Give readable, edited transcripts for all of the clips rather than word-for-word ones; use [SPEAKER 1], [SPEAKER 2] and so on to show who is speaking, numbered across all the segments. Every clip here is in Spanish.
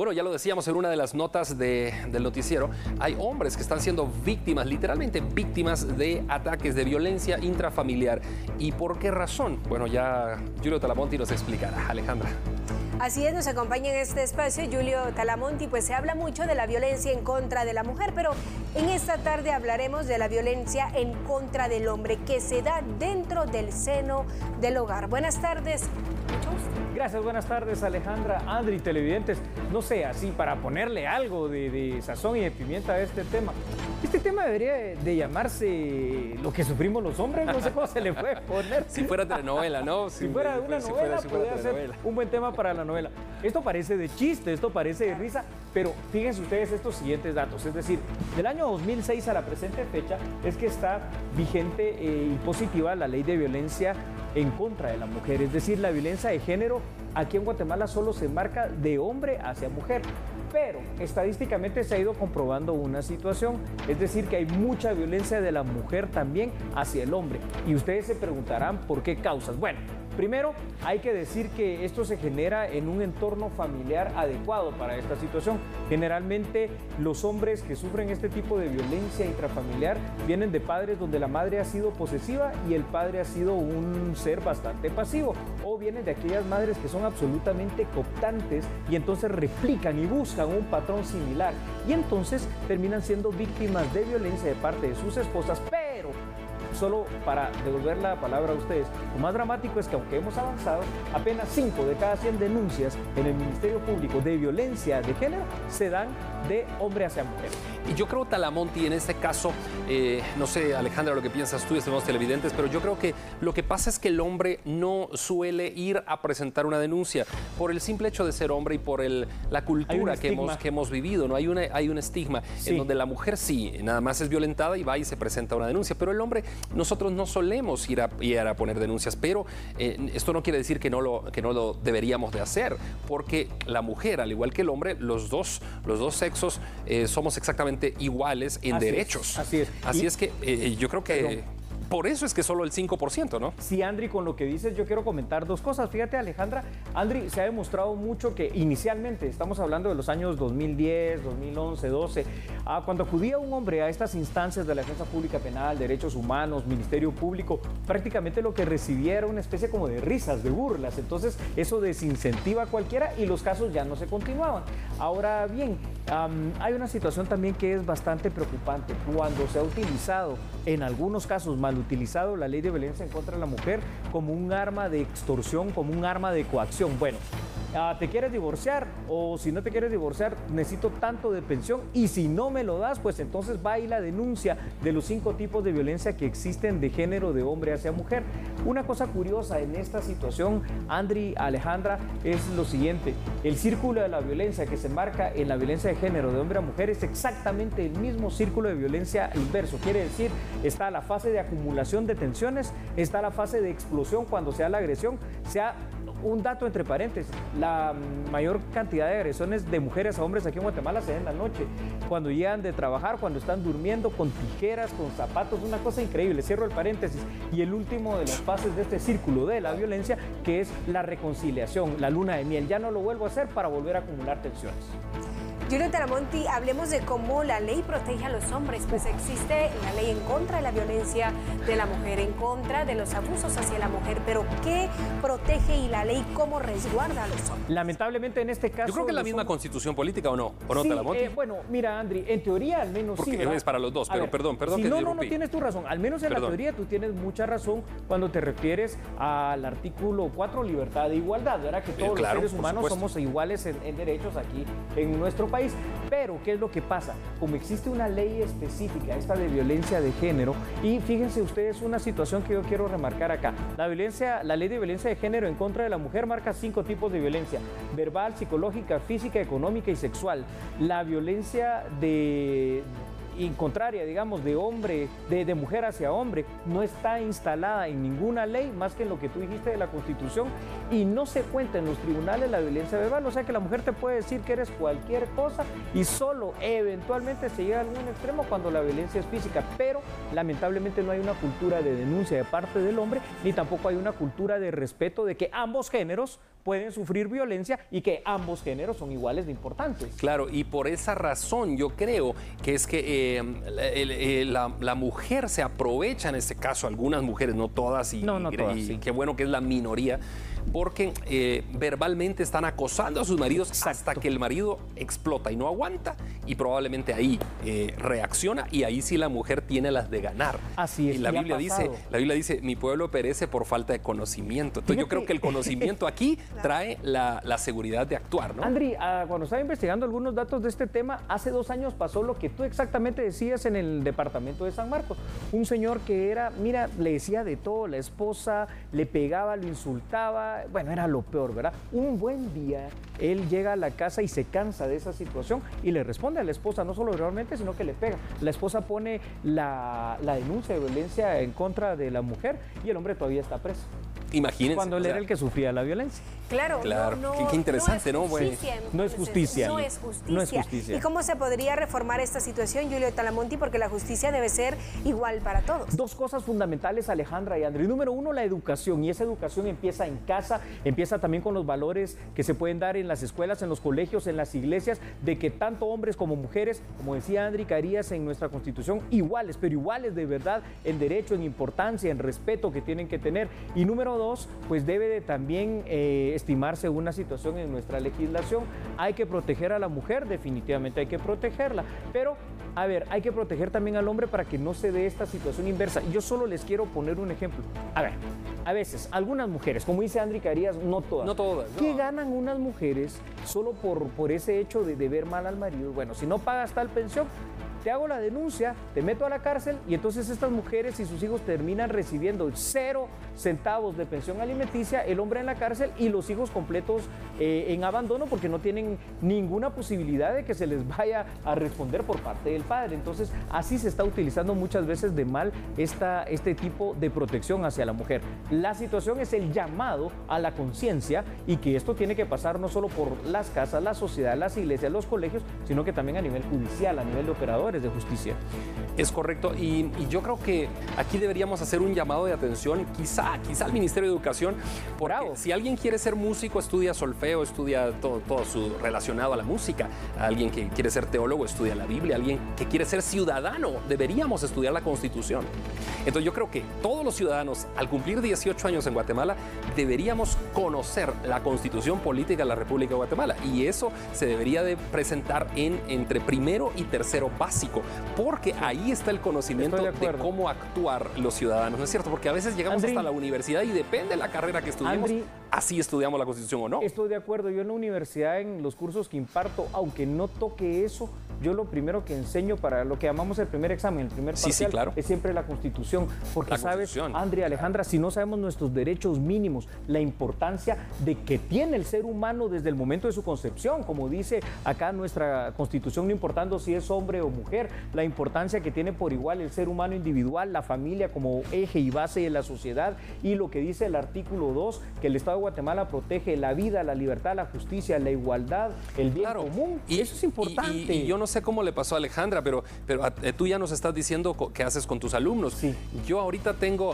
[SPEAKER 1] Bueno, ya lo decíamos en una de las notas del noticiero, hay hombres que están siendo víctimas, literalmente víctimas de ataques de violencia intrafamiliar. ¿Y por qué razón? Bueno, ya Julio Talamonti nos explicará. Alejandra.
[SPEAKER 2] Así es, nos acompaña en este espacio Julio Talamonti. Pues se habla mucho de la violencia en contra de la mujer, pero en esta tarde hablaremos de la violencia en contra del hombre que se da dentro del seno del hogar. Buenas tardes.
[SPEAKER 3] Gracias, buenas tardes Alejandra, Andri, televidentes. No sé, así para ponerle algo de sazón y de pimienta a este tema. Este tema debería de llamarse lo que sufrimos los hombres, no sé cómo se le puede poner.
[SPEAKER 1] Si fuera telenovela, ¿no?
[SPEAKER 3] Si fuera una novela, podría ser un buen tema para la novela. Esto parece de chiste, esto parece de risa, pero fíjense ustedes estos siguientes datos. Es decir, del año 2006 a la presente fecha es que está vigente y positiva la ley de violencia en contra de la mujer. Es decir, la violencia de género aquí en Guatemala solo se marca de hombre hacia mujer. Pero estadísticamente se ha ido comprobando una situación, es decir, que hay mucha violencia de la mujer también hacia el hombre. Y ustedes se preguntarán por qué causas. Bueno, primero hay que decir que esto se genera en un entorno familiar adecuado para esta situación. Generalmente los hombres que sufren este tipo de violencia intrafamiliar vienen de padres donde la madre ha sido posesiva y el padre ha sido un ser bastante pasivo. O vienen de aquellas madres que son absolutamente cooptantes y entonces replican y buscan un patrón similar. Y entonces terminan siendo víctimas de violencia de parte de sus esposas, pero solo para devolver la palabra a ustedes, lo más dramático es que aunque hemos avanzado, apenas 5 de cada 100 denuncias en el Ministerio Público de violencia de género se dan de hombre hacia mujer.
[SPEAKER 1] Y yo creo, Talamonti, en este caso, no sé, Alejandra, lo que piensas tú, estimados televidentes, pero yo creo que lo que pasa es que el hombre no suele ir a presentar una denuncia por el simple hecho de ser hombre y por la cultura que hemos vivido, ¿no? Hay un estigma en donde la mujer sí, nada más es violentada y va y se presenta una denuncia, pero el hombre, nosotros no solemos ir a poner denuncias, pero esto no quiere decir que no lo deberíamos de hacer, porque la mujer, al igual que el hombre, los dos sexos somos exactamente iguales en derechos.
[SPEAKER 3] Así es.
[SPEAKER 1] Así es que yo creo que por eso es que solo el 5%, ¿no?
[SPEAKER 3] Sí, Andri, con lo que dices yo quiero comentar dos cosas. Fíjate, Alejandra, Andri, se ha demostrado mucho que inicialmente, estamos hablando de los años 2010, 2011, 12, cuando acudía un hombre a estas instancias de la Defensa Pública Penal, Derechos Humanos, Ministerio Público, prácticamente lo que recibía era una especie como de risas, de burlas. Entonces, eso desincentiva a cualquiera y los casos ya no se continuaban. Ahora bien, hay una situación también que es bastante preocupante. Cuando se ha utilizado, en algunos casos mal utilizado, la ley de violencia en contra de la mujer como un arma de extorsión, como un arma de coacción. Bueno, ¿te quieres divorciar? O si no te quieres divorciar, necesito tanto de pensión y si no me lo das, pues entonces va y la denuncia de los 5 tipos de violencia que existen de género de hombre hacia mujer. Una cosa curiosa en esta situación, Andri, Alejandra, es lo siguiente: el círculo de la violencia que se marca en la violencia de género de hombre a mujer es exactamente el mismo círculo de violencia inverso. Quiere decir, está la fase de acumulación de tensiones, está la fase de explosión cuando se da la agresión. Un dato entre paréntesis, la mayor cantidad de agresiones de mujeres a hombres aquí en Guatemala se da en la noche, cuando llegan de trabajar, cuando están durmiendo, con tijeras, con zapatos, una cosa increíble. Cierro el paréntesis. Y el último de las fases de este círculo de la violencia, que es la reconciliación, la luna de miel. Ya no lo vuelvo a hacer para volver a acumular tensiones.
[SPEAKER 2] Julio Talamonti, hablemos de cómo la ley protege a los hombres, pues existe la ley en contra de la violencia de la mujer, en contra de los abusos hacia la mujer, pero ¿qué protege y la ley cómo resguarda a los hombres?
[SPEAKER 3] Lamentablemente en este caso...
[SPEAKER 1] Yo creo que es la misma constitución política, ¿o no? ¿O no,
[SPEAKER 3] sí,
[SPEAKER 1] Talamonti?
[SPEAKER 3] Bueno, mira, Andri, en teoría al menos
[SPEAKER 1] porque
[SPEAKER 3] sí, ¿verdad?
[SPEAKER 1] Es para los dos, pero perdón
[SPEAKER 3] si
[SPEAKER 1] que
[SPEAKER 3] no tienes tu razón, al menos en la teoría tú tienes mucha razón cuando te refieres al artículo 4, libertad de igualdad, ¿verdad? Que todos los seres humanos somos iguales en derechos aquí en nuestro país. Pero, ¿qué es lo que pasa? Como existe una ley específica, esta de violencia de género, y fíjense ustedes una situación que yo quiero remarcar acá. La ley de violencia de género en contra de la mujer marca 5 tipos de violencia: verbal, psicológica, física, económica y sexual. La violencia contraria, digamos, de mujer hacia hombre, no está instalada en ninguna ley más que en lo que tú dijiste de la Constitución, y no se cuenta en los tribunales la violencia verbal. O sea que la mujer te puede decir que eres cualquier cosa y solo eventualmente se llega a algún extremo cuando la violencia es física, pero lamentablemente no hay una cultura de denuncia de parte del hombre, ni tampoco hay una cultura de respeto de que ambos géneros pueden sufrir violencia y que ambos géneros son iguales de importantes.
[SPEAKER 1] Claro, y por esa razón yo creo que es que la mujer se aprovecha en este caso, algunas mujeres, no todas, y
[SPEAKER 3] sí.
[SPEAKER 1] Qué bueno que es la minoría, porque verbalmente están acosando a sus maridos hasta que el marido explota y no aguanta, y probablemente ahí reacciona, y ahí sí la mujer tiene las de ganar.
[SPEAKER 3] Así es.
[SPEAKER 1] Y la Biblia dice, mi pueblo perece por falta de conocimiento. Entonces yo creo que el conocimiento aquí trae la seguridad de actuar, ¿no?
[SPEAKER 3] Andri, cuando estaba investigando algunos datos de este tema, hace 2 años pasó lo que tú exactamente decías en el departamento de San Marcos. Un señor que era, mira, le decía de todo, la esposa le pegaba, lo insultaba, bueno, era lo peor, ¿verdad? Un buen día, él llega a la casa y se cansa de esa situación y le responde a la esposa, no solo verbalmente, sino que le pega. La esposa pone la denuncia de violencia en contra de la mujer y el hombre todavía está preso.
[SPEAKER 1] Imagínense.
[SPEAKER 3] Cuando él era el que sufría la violencia.
[SPEAKER 2] Claro.
[SPEAKER 1] Qué interesante, ¿no?
[SPEAKER 3] No es justicia.
[SPEAKER 2] No es justicia. ¿Y cómo se podría reformar esta situación, Julio Talamonti? Porque la justicia debe ser igual para todos.
[SPEAKER 3] 2 cosas fundamentales, Alejandra y André. Número 1, la educación. Y esa educación empieza en casa, empieza también con los valores que se pueden dar en las escuelas, en los colegios, en las iglesias, de que tanto hombres como mujeres, como decía André Carías en nuestra Constitución, iguales, pero iguales de verdad en derecho, en importancia, en respeto que tienen que tener. Y número 2, pues debe de también estimarse una situación en nuestra legislación. Hay que proteger a la mujer, definitivamente hay que protegerla, pero a ver, hay que proteger también al hombre para que no se dé esta situación inversa. Yo solo les quiero poner un ejemplo. A ver, a veces algunas mujeres, como dice André Carías, no todas.
[SPEAKER 1] No todas.
[SPEAKER 3] ¿Qué ganan unas mujeres solo por ese hecho de ver mal al marido? Bueno, si no pagas tal pensión, te hago la denuncia, te meto a la cárcel, y entonces estas mujeres y sus hijos terminan recibiendo 0 centavos de pensión alimenticia, el hombre en la cárcel y los hijos completos en abandono, porque no tienen ninguna posibilidad de que se les vaya a responder por parte del padre. Entonces así se está utilizando muchas veces de mal este tipo de protección hacia la mujer. La situación es el llamado a la conciencia, y que esto tiene que pasar no solo por las casas, la sociedad, las iglesias, los colegios, sino que también a nivel judicial, a nivel de operadores de justicia.
[SPEAKER 1] Es correcto, y yo creo que aquí deberíamos hacer un llamado de atención, quizá al Ministerio de Educación, porque si alguien quiere ser músico, estudia solfeo, estudia todo relacionado a la música. Alguien que quiere ser teólogo, estudia la Biblia. Alguien que quiere ser ciudadano, deberíamos estudiar la Constitución. Entonces yo creo que todos los ciudadanos, al cumplir 18 años en Guatemala, deberíamos conocer la Constitución Política de la República de Guatemala, y eso se debería de presentar entre primero y tercero básico, porque ahí está el conocimiento de cómo actuar los ciudadanos, ¿no es cierto? Porque a veces llegamos hasta la universidad y depende de la carrera que estudiemos, así estudiamos la Constitución o no.
[SPEAKER 3] Estoy de acuerdo. Yo en la universidad, en los cursos que imparto, aunque no toque eso, yo lo primero que enseño para lo que llamamos el primer examen, el primer parcial, es siempre la Constitución. Porque sabes, André, Alejandra, si no sabemos nuestros derechos mínimos, la importancia de que tiene el ser humano desde el momento de su concepción, como dice acá nuestra Constitución, no importando si es hombre o mujer, la importancia que tiene por igual el ser humano individual, la familia como eje y base de la sociedad, y lo que dice el artículo 2, que el Estado de Guatemala protege la vida, la libertad, la justicia, la igualdad, el bien común. Y eso es importante.
[SPEAKER 1] Y yo no sé cómo le pasó a Alejandra, pero tú ya nos estás diciendo qué haces con tus alumnos.
[SPEAKER 3] Sí.
[SPEAKER 1] Yo ahorita tengo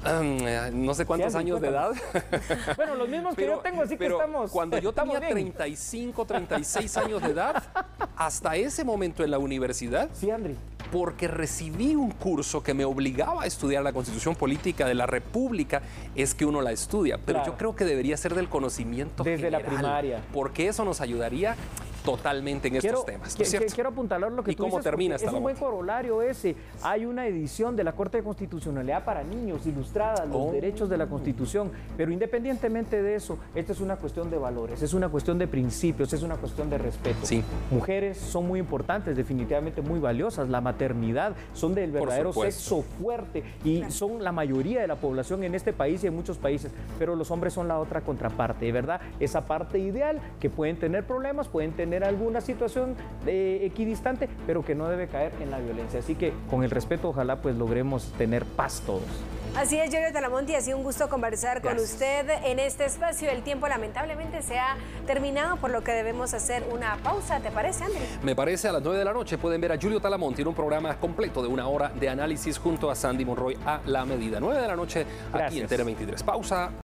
[SPEAKER 1] no sé cuántos años de edad.
[SPEAKER 3] Bueno, los mismos que yo tengo, así que estamos.
[SPEAKER 1] Cuando yo tenía 35, 36 años de edad, hasta ese momento en la universidad,
[SPEAKER 3] sí, André,
[SPEAKER 1] porque recibí un curso que me obligaba a estudiar la Constitución Política de la República, es que uno la estudia. Pero yo creo que debería ser del conocimiento
[SPEAKER 3] desde
[SPEAKER 1] general,
[SPEAKER 3] la primaria,
[SPEAKER 1] porque eso nos ayudaría totalmente en estos temas, ¿no es cierto?
[SPEAKER 3] Quiero apuntalar lo que tú
[SPEAKER 1] cómo
[SPEAKER 3] dices,
[SPEAKER 1] termina
[SPEAKER 3] es un buen corolario ese. Hay una edición de la Corte de Constitucionalidad para niños, ilustrada, los derechos de la Constitución, pero independientemente de eso, esta es una cuestión de valores, es una cuestión de principios, es una cuestión de respeto.
[SPEAKER 1] Sí.
[SPEAKER 3] Mujeres son muy importantes, definitivamente muy valiosas, la maternidad, son del verdadero sexo fuerte, y son la mayoría de la población en este país y en muchos países, pero los hombres son la otra contraparte, ¿verdad? Esa parte ideal, que pueden tener problemas, pueden tener alguna situación equidistante, pero que no debe caer en la violencia. Así que con el respeto, ojalá pues logremos tener paz todos.
[SPEAKER 2] Así es, Julio Talamonti, ha sido un gusto conversar con usted en este espacio. El tiempo lamentablemente se ha terminado, por lo que debemos hacer una pausa. ¿Te parece, André?
[SPEAKER 1] Me parece. A las 9 de la noche pueden ver a Julio Talamonti en un programa completo de 1 hora de análisis junto a Sandy Monroy, a la medida. 9 de la noche aquí en Tele 23. Pausa.